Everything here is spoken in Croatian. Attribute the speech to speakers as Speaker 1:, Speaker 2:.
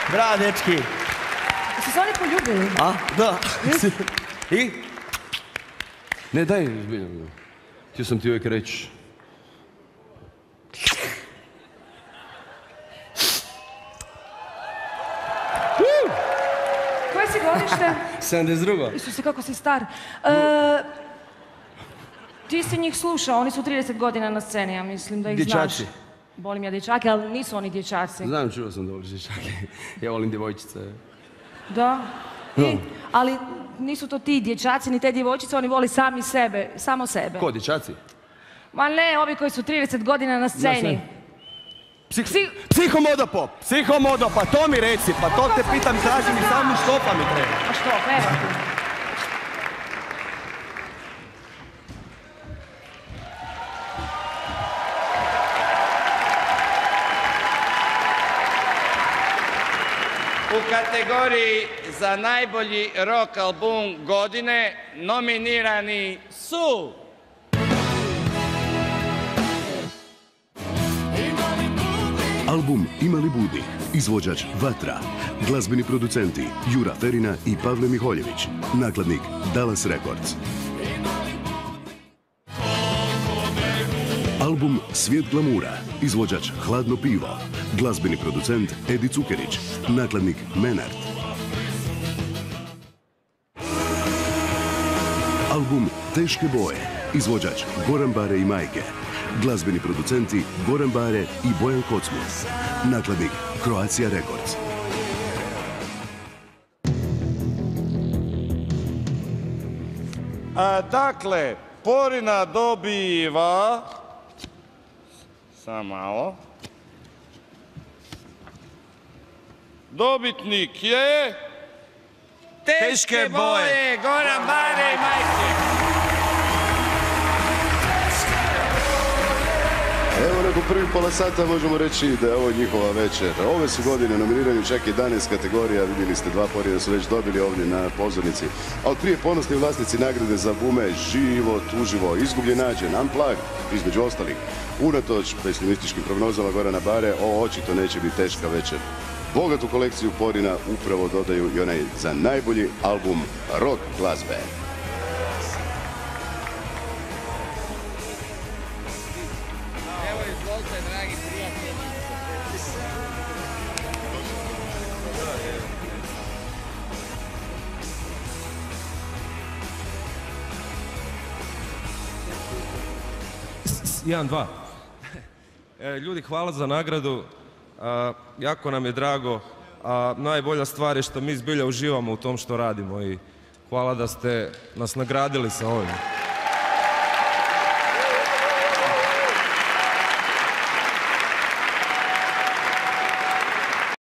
Speaker 1: Bravo, dečki.
Speaker 2: Su se oni poljubili?
Speaker 1: A, da. I?
Speaker 3: Ne, daj, htio sam ti uvijek reći.
Speaker 2: Koje si godište?
Speaker 3: 72.
Speaker 2: Isuse, kako si star. Ti si njih slušao, oni su 30 godina na sceni, ja mislim da ih znaš.
Speaker 3: Dječaci.
Speaker 2: Volim ja dječake, ali nisu oni dječaci.
Speaker 3: Znam, čuo sam da voliš dječake. Ja volim djevojčice.
Speaker 2: Da? I? Ali nisu to ti dječaci, ni te djevojčice, oni voli sami sebe, samo sebe.
Speaker 3: Ko, dječaci?
Speaker 2: Ma ne, ovi koji su 30 godina na sceni.
Speaker 1: Psihomodopop, pa to mi reci, pa to te pitam, tražim i samo štopa mi treba.
Speaker 2: A što, pevati?
Speaker 4: U kategoriji za najbolji rock album godine nominirani su...
Speaker 5: Album Ima li budi, izvođač Vatra, glazbeni producenti Jura Ferina i Pavle Miholjević, nakladnik Dallas Records. Album Svijet glamura, izvođač Hladno pivo, glazbeni producent Edi Cukerić, nakladnik Menard. Album Teške boje, izvođač Goran Bare i Majke, glazbeni producenti Goran Bare i Bojan Kocmut, nakladnik Croatia Records.
Speaker 4: Dakle, Porina dobiva... Samo malo. Dobitnik je... Teške boje, Goran Bare i Majke.
Speaker 5: Evo, nakon prvih pola sata možemo reći da je ovo njihova večer. Ove su godine nominirani čak 11 kategorija, vidjeli ste, 2 porina su već dobili ovdje na pozornici. A od prije ponosni vlasnici nagrade za albume Život uživo, Izgubljen nađen, Unplugged, između ostalih. Unatoč pesimističkim prognozama Gorana Bare, ovo očito neće biti teška večer. Bogatu kolekciju porina upravo dodaju i onaj za najbolji album rock glazbe.
Speaker 4: Evo, izvolite, dragi prijatelji.
Speaker 6: Jedan, dva. Ljudi, hvala za nagradu. Jako nam je drago. Najbolja stvar je što mi zbilja uživamo u tom što radimo i hvala da ste nas nagradili sa ovim.